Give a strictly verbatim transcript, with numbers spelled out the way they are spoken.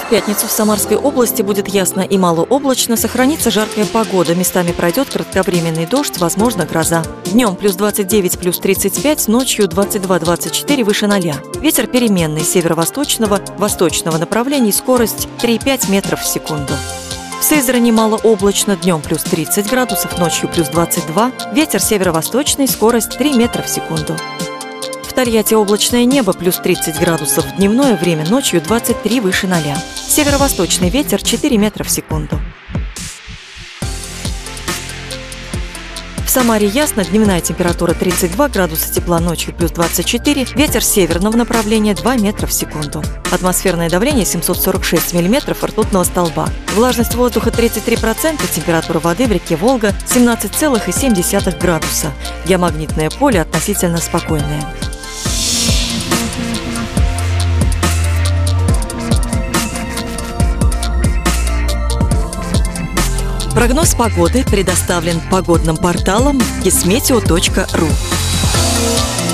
пятницу в Самарской области будет ясно и малооблачно, сохранится жаркая погода. Местами пройдет кратковременный дождь, возможно гроза. Днем плюс двадцать девять, плюс тридцать пять, ночью двадцать два - двадцать четыре выше ноля. Ветер переменный северо-восточного, восточного направления, скорость три - пять метров в секунду. В Сызрани малооблачно, днем плюс тридцать градусов, ночью плюс двадцать два, ветер северо-восточный, скорость три метра в секунду. В Тольятти облачное небо, плюс тридцать градусов в дневное время, ночью двадцать три выше ноля. Северо-восточный ветер четыре метра в секунду. В Самаре ясно, дневная температура тридцать два градуса тепла, ночью плюс двадцать четыре, ветер северного направления два метра в секунду. Атмосферное давление семьсот сорок шесть миллиметров ртутного столба. Влажность воздуха тридцать три процента, температура воды в реке Волга семнадцать целых семь десятых градуса. Геомагнитное поле относительно спокойное. Прогноз погоды предоставлен погодным порталом гисметео точка ру.